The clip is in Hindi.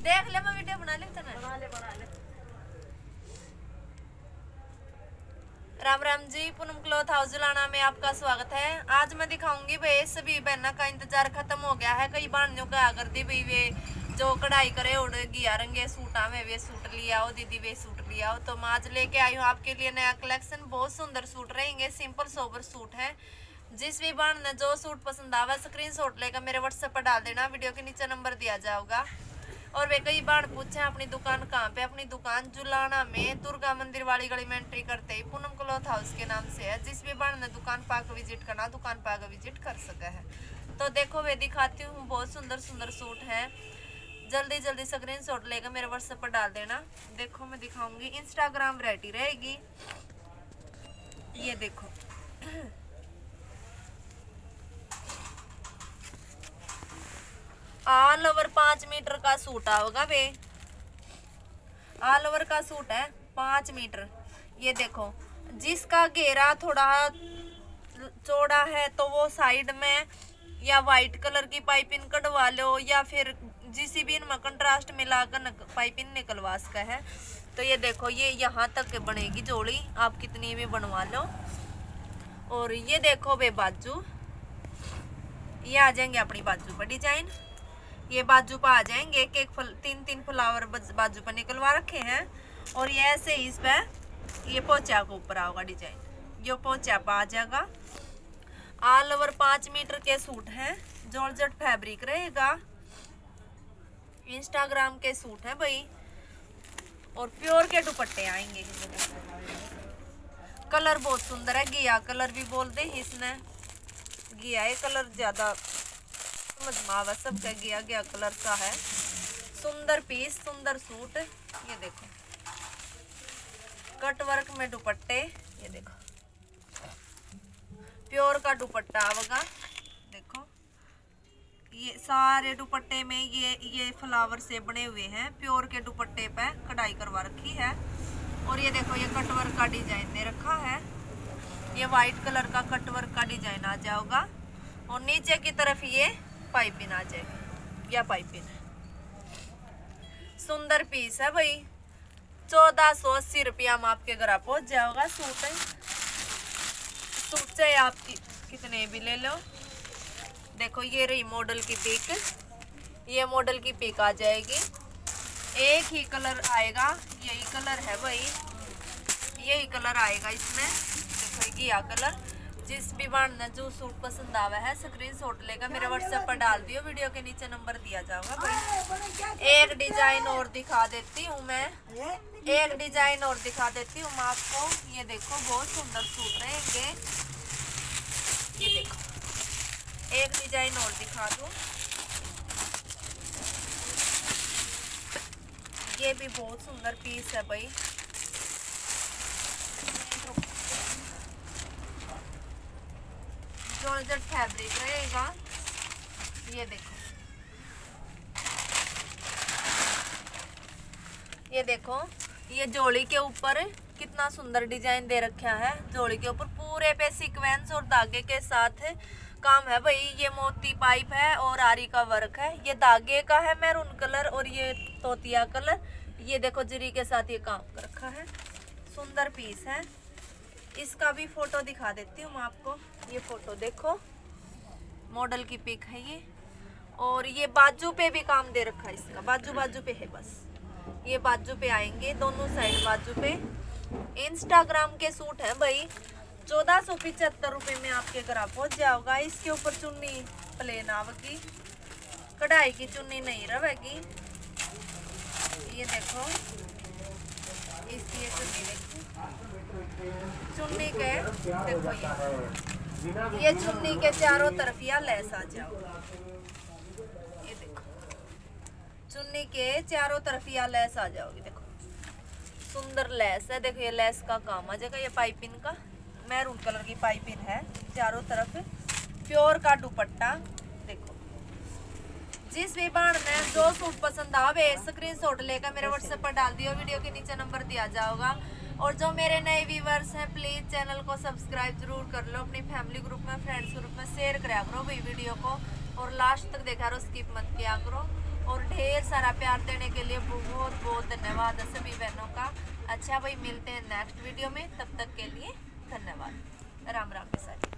देख ले, मैं वीडियो बना लेता ना। बना ले। राम राम जी, पूनम क्लॉथ हाउस जुलाना में आपका स्वागत है। आज मैं दिखाऊंगी भाई, सभी बहना का इंतजार खत्म हो गया है। कई बहनों का कर दी भाई, वे जो कढ़ाई करे उड़ गिया रंगे सूटा में वे सूट लिया हो, दीदी वे सूट लिया हो। तो मैं आज लेके आई हूँ आपके लिए नया कलेक्शन। बहुत सुंदर सूट रहेंगे, सिंपल सोबर सूट है। जिस भी बहन ने जो सूट पसंद आवा स्क्रीनशॉट लेकर मेरे व्हाट्सएप पर डाल देना, वीडियो के नीचे नंबर दिया जाएगा। और वे कई बार पूछे अपनी दुकान कहाँ पे। अपनी दुकान जुलाना में दुर्गा मंदिर वाली गली में एंट्री करते ही पूनम क्लॉथ हाउस के नाम से है। जिस भी बार ने दुकान पाक विजिट करना, दुकान पाक विजिट कर सके है। तो देखो वे दिखाती हूँ, बहुत सुंदर सुंदर सूट है। जल्दी जल्दी स्क्रीनशॉट लेकर मेरे व्हाट्सएप पर डाल देना। देखो मैं दिखाऊंगी, इंस्टाग्राम वैरायटी रहेगी। ये देखो ऑल ओवर 5 मीटर का सूट आओगा बे। ऑल ओवर का सूट है 5 मीटर। ये देखो, जिसका घेरा थोड़ा चौड़ा है तो वो साइड में या वाइट कलर की पाइपिंग कटवा लो, या फिर जिस भी इनमें कंट्रास्ट मिलाकर पाइपिंग निकलवा सका है। तो ये देखो, ये यहाँ तक बनेगी जोड़ी, आप कितनी भी बनवा लो। और ये देखो बे बाजू, ये आ जाएंगे अपनी बाजू पर डिजाइन। ये बाजू पर आ जाएंगे, एक तीन फ्लावर बाजू पर निकलवा रखे हैं। और ये ऐसे इस पे ये पोचा के ऊपर आओगा डिजाइन, ये पोचा पर आ जाएगा। ऑल ओवर 5 मीटर के सूट हैं, जॉर्जेट फैब्रिक रहेगा। इंस्टाग्राम के सूट है भाई, और प्योर के दुपट्टे आएंगे। कलर बहुत सुंदर है, घिया कलर भी बोलते हैं इसने। घिया है कलर, ज्यादा समझ में आवा, सब का घिया कलर का है। सुंदर पीस, सुंदर सूट। ये देखो कट वर्क में दुपट्टे, ये देखो प्योर का दुपट्टा आवेगा। देखो ये सारे दुपट्टे में ये फ्लावर से बने हुए हैं। प्योर के दुपट्टे पे कढ़ाई करवा रखी है। और ये देखो, ये कटवर्क का डिजाइन दे रखा है। ये वाइट कलर का कटवर्क का डिजाइन आ जाएगा। और नीचे की तरफ ये पाइपिंग आ जाएगी, या पाइपिंग। सुंदर पीस है भाई, 1480 रुपया में आपके घर पहुंच जाएगा। सूट चाहे आप कितने भी ले लो। देखो ये रही मॉडल की पिक, ये मॉडल की पिक आ जाएगी। एक ही कलर आएगा, यही कलर है भाई, यही कलर आएगा इसमें। देखो घिया कलर। जिस भी बार ने जो सूट पसंद आवा है स्क्रीनशॉट लेकर मेरे व्हाट्सएप पर डाल दियो, वीडियो के नीचे नंबर दिया जाएगा भाई। एक डिजाइन और दिखा देती हूँ मैं, एक डिजाइन और दिखा देती हूँ मैं आपको। ये देखो बहुत सुंदर सूट रहेंगे। ये देखो एक डिजाइन और दिखा दूँ, ये भी बहुत सुंदर पीस है भाई। जॉर्जेट फैब्रिक रहेगा। ये देखो, ये देखो, ये जोड़ी के ऊपर कितना सुंदर डिजाइन दे रखा है। जोड़ी के ऊपर पूरे पे सीक्वेंस और धागे के साथ काम है भाई। ये मोती पाइप है और आरी का वर्क है। ये धागे का है मैरून कलर, और ये तोतिया कलर। ये देखो जरी के साथ ये काम कर रखा है। सुंदर पीस है। इसका भी फोटो दिखा देती हूँ मैं आपको। ये फोटो देखो, मॉडल की पिक है ये। और ये बाजू पे भी काम दे रखा है इसका, बाजू पे है बस। ये बाजू पे आएंगे, दोनों साइड बाजू पे। इंस्टाग्राम के सूट है भाई, 1475 रुपये में आपके घर पहुंच जाओगा। इसके ऊपर चुन्नी प्लेन आवेगी, कढ़ाई की चुन्नी नहीं रहेगी। ये देखो इसकी ये चुन्नी देखो, चुन्नी के देखो ये चुन्नी के चारों तरफ या लेस आ जाओ। ये देखो चुन्नी के चारों तरफ या लेस आ जाओगी। देखो सुंदर लेस है। देखो ये लेस का काम आ जाएगा। ये पाइपिंग का मैरून कलर की पाइपिंग है चारों तरफ। प्योर का दुपट्टा। देखो जिस भी बाण ने जो सूट पसंद आवे स्क्रीनशॉट लेकर मेरे व्हाट्सएप पर डाल दियो, वीडियो के नीचे नंबर दिया जाएगा। और जो मेरे नए व्यूवर्स हैं प्लीज चैनल को सब्सक्राइब जरूर कर लो, अपनी फैमिली ग्रुप में फ्रेंड्स ग्रुप में शेयर करा करो भाई वीडियो को, और लास्ट तक देखा करो, स्किप मत किया करो। और ढेर सारा प्यार देने के लिए बहुत बहुत धन्यवाद सभी बहनों का। अच्छा भाई, मिलते हैं नेक्स्ट वीडियो में, तब तक के लिए धन्यवाद। राम राम के साथ।